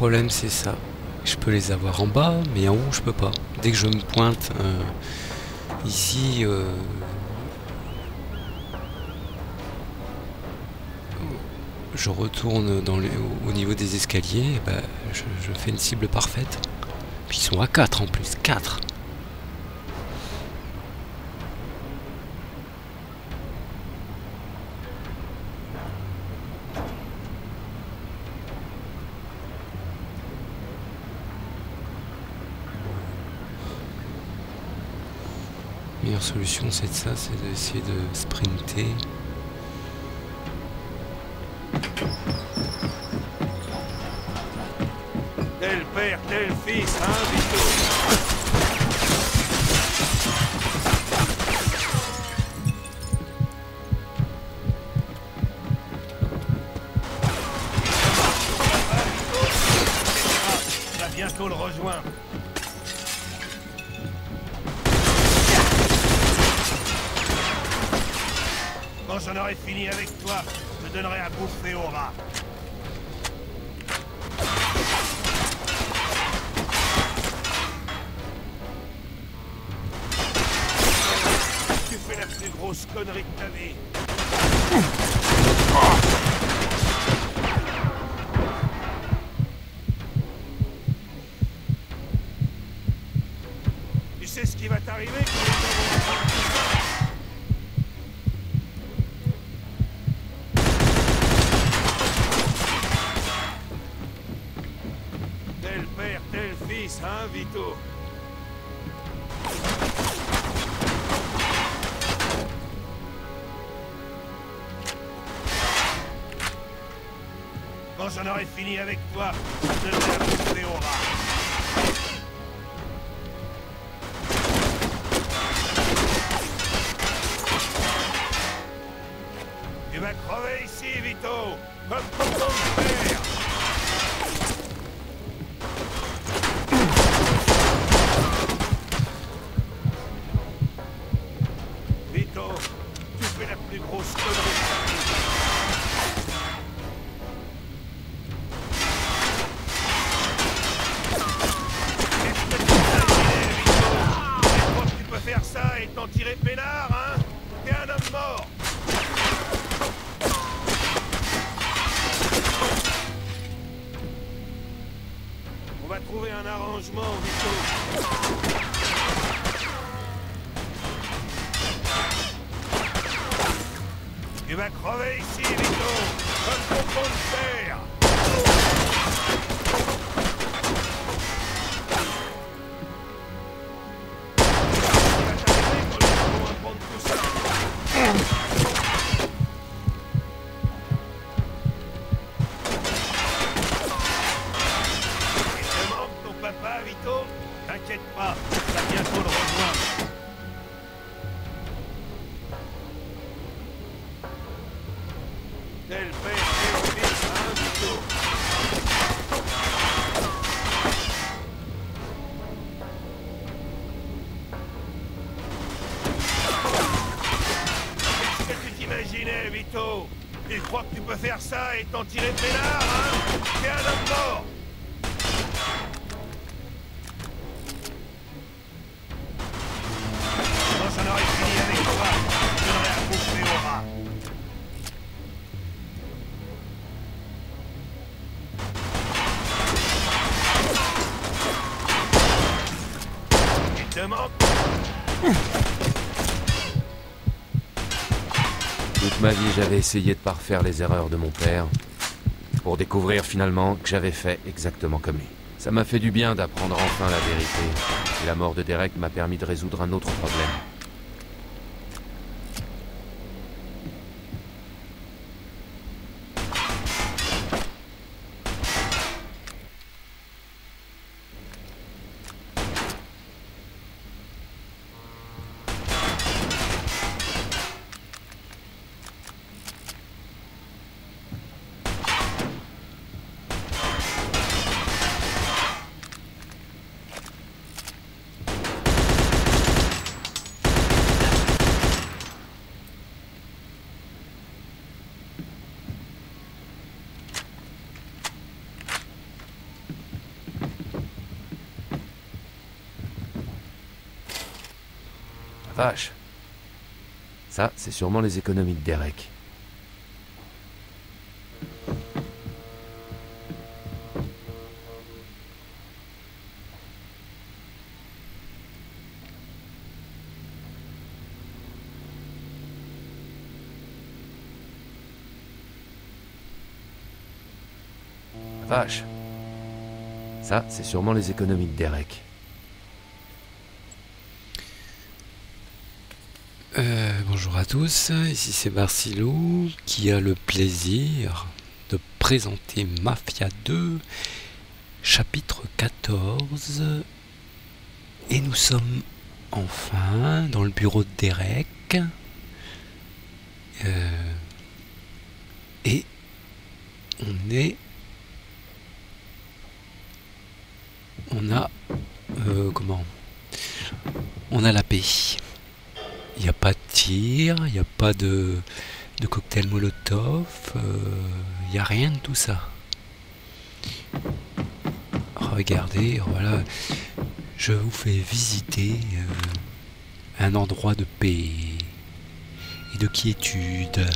problème c'est ça. Je peux les avoir en bas, mais en haut je peux pas. Dès que je me pointe ici, je retourne au niveau des escaliers, bah, je fais une cible parfaite. Puis ils sont à 4 en plus, 4. La meilleure solution c'est de ça, c'est d'essayer de sprinter. Tel père, tel fils, hein, Vito? On va bientôt le rejoindre. Quand j'en aurai fini avec toi, je te donnerai à bouffer au rat. Tu fais la plus grosse connerie de ta vie. Tu sais ce qui va t'arriver quand tel père, tel fils, hein, Vito? Quand j'en aurai fini avec toi, je te donnerai à bouffer au rat. Tu vas crever ici, Vito, comme pour ton père. Vito, tu fais la plus grosse connerie de ta vie. Faire ça et t'en tirer peinard, hein? T'es un homme mort! On va trouver un arrangement, Vito. Tu vas crever ici, Vito, comme ton compte père! T'inquiète pas, on va bientôt le rejoindre. Tel père, tel fils, hein, Vito? Qu'est-ce que tu t'imaginais, Vito? Tu crois que tu peux faire ça et t'en tirer peinard, hein? T'es un homme mort! J'en aurai fini avec toi, je te donnerai à bouffer au rat. Tu te manques? Toute ma vie, j'avais essayé de parfaire les erreurs de mon père, pour découvrir finalement que j'avais fait exactement comme lui. Ça m'a fait du bien d'apprendre enfin la vérité, et la mort de Derek m'a permis de résoudre un autre problème. Vache. Ça, c'est sûrement les économies de Derek. Vache. Ça, c'est sûrement les économies de Derek. Bonjour à tous, ici c'est Marcelo qui a le plaisir de présenter Mafia 2, chapitre 14. Et nous sommes enfin dans le bureau de Derek. Et on a la paix. Il n'y a pas de tir, il n'y a pas de cocktail Molotov, il n'y a rien de tout ça. Regardez, voilà, je vous fais visiter un endroit de paix et de quiétude.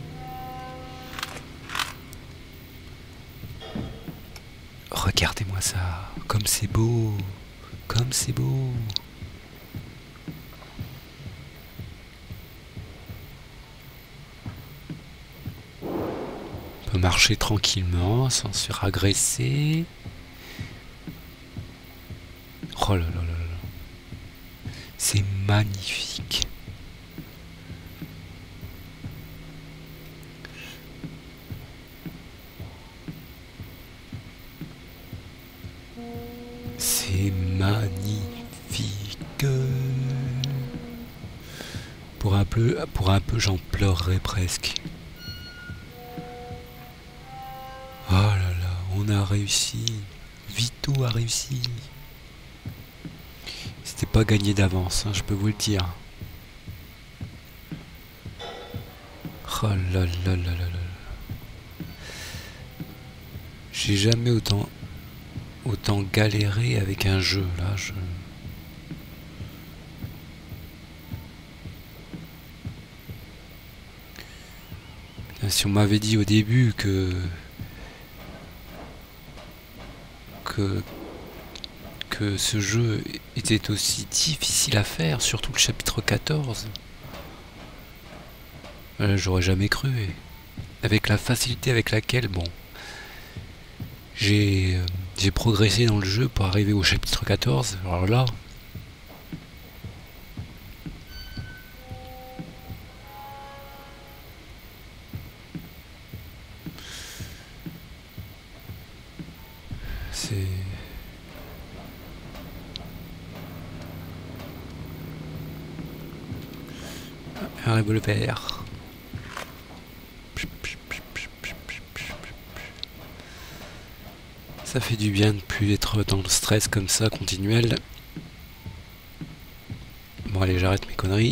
Regardez-moi ça, comme c'est beau, comme c'est beau. On peut marcher tranquillement sans se faire agresser. Oh là là là là. C'est magnifique. C'est magnifique. Pour un peu j'en pleurerais presque. Oh là là, on a réussi. Vito a réussi. C'était pas gagné d'avance, hein, je peux vous le dire. Oh là là là là là. J'ai jamais autant galéré avec un jeu là. Si on m'avait dit au début que ce jeu était aussi difficile à faire, surtout le chapitre 14, j'aurais jamais cru. Avec la facilité avec laquelle, bon, j'ai progressé dans le jeu pour arriver au chapitre 14, alors là... c'est... un revolver. Ça fait du bien de plus être dans le stress comme ça, continuel. Bon allez, j'arrête mes conneries.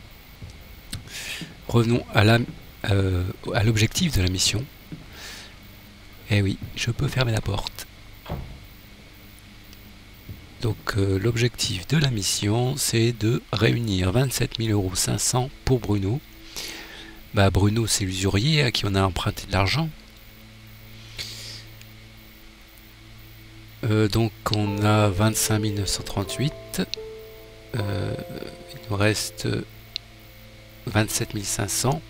Revenons à l'objectif de la mission. Eh oui, je peux fermer la porte. Donc l'objectif de la mission, c'est de réunir 27 500 € pour Bruno. Bah Bruno, c'est l'usurier à qui on a emprunté de l'argent. Donc on a 25 938. Il nous reste 27 500.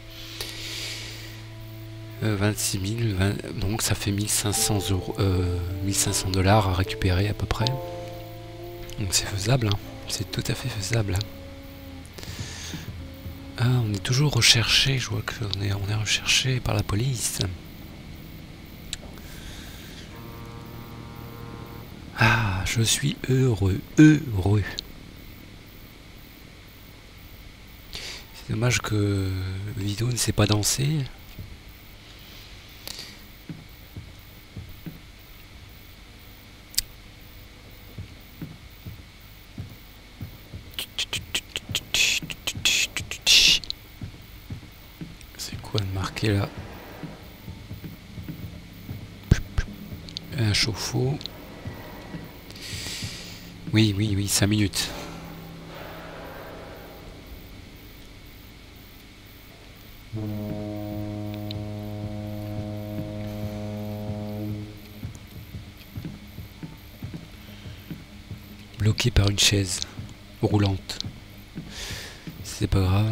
26 000, donc ça fait 1500 $, à récupérer à peu près. Donc c'est faisable, hein. C'est tout à fait faisable. Ah, on est toujours recherché, je vois qu'on est recherché par la police. Ah, je suis heureux. C'est dommage que Vito ne sait pas danser. Quoi de marqué là? Un chauffe-eau. Oui, 5 minutes. Bloqué par une chaise roulante. C'est pas grave.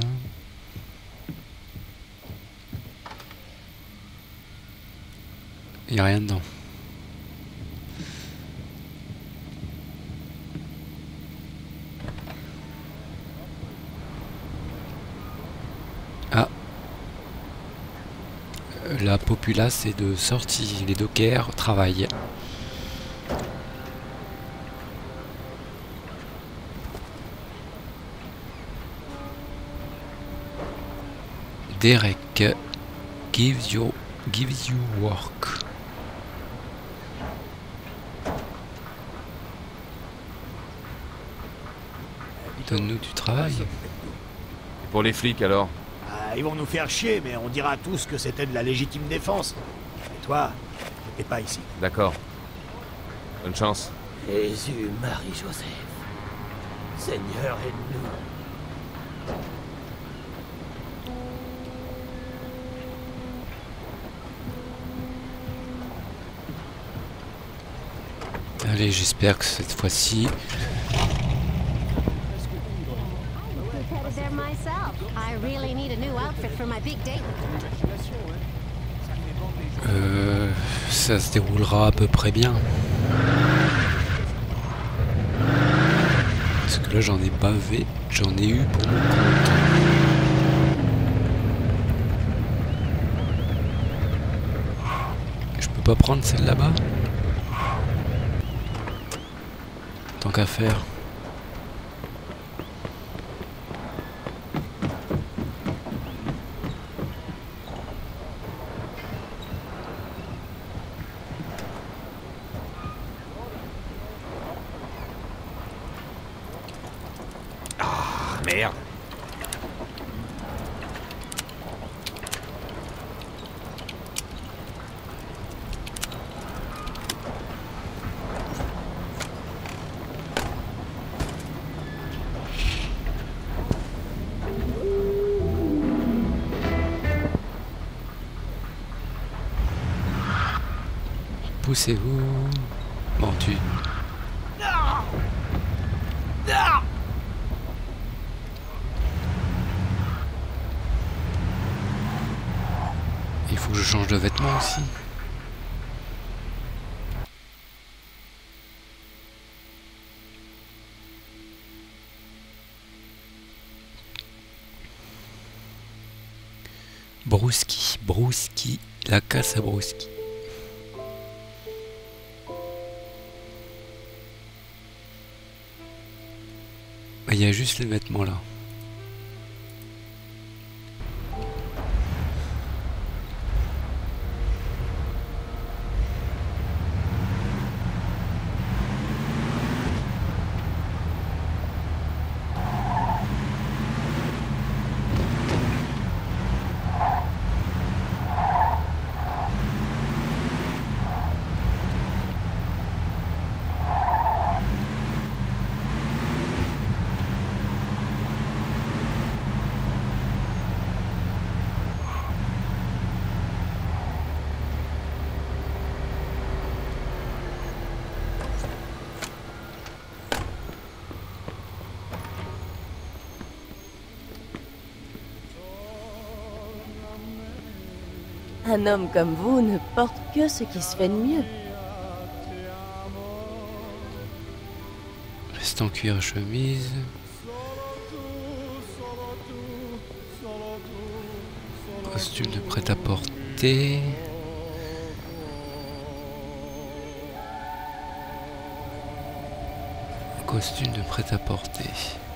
Il n'y a rien dedans. Ah. La populace est de sortie. Les dockers travaillent. Derek gives you work. Donne-nous du travail. Et pour les flics alors? Ah, ils vont nous faire chier, mais on dira tous que c'était de la légitime défense. Et toi, t'es pas ici. D'accord. Bonne chance. Jésus, Marie-Joseph, Seigneur aide-nous. Allez, j'espère que cette fois-ci... ça se déroulera à peu près bien. Parce que là j'en ai bavé, j'en ai eu pour mon compte. Je peux pas prendre celle là-bas? Tant qu'à faire. Merde. Poussez-vous. Bon, tu... Il faut que je change de vêtements aussi. Brouski, Brouski, la casse à Brouski. Il y a juste les vêtements là. Un homme comme vous ne porte que ce qui se fait de mieux. Reste en cuir chemise. Costume de prêt-à-porter. Costume de prêt-à-porter.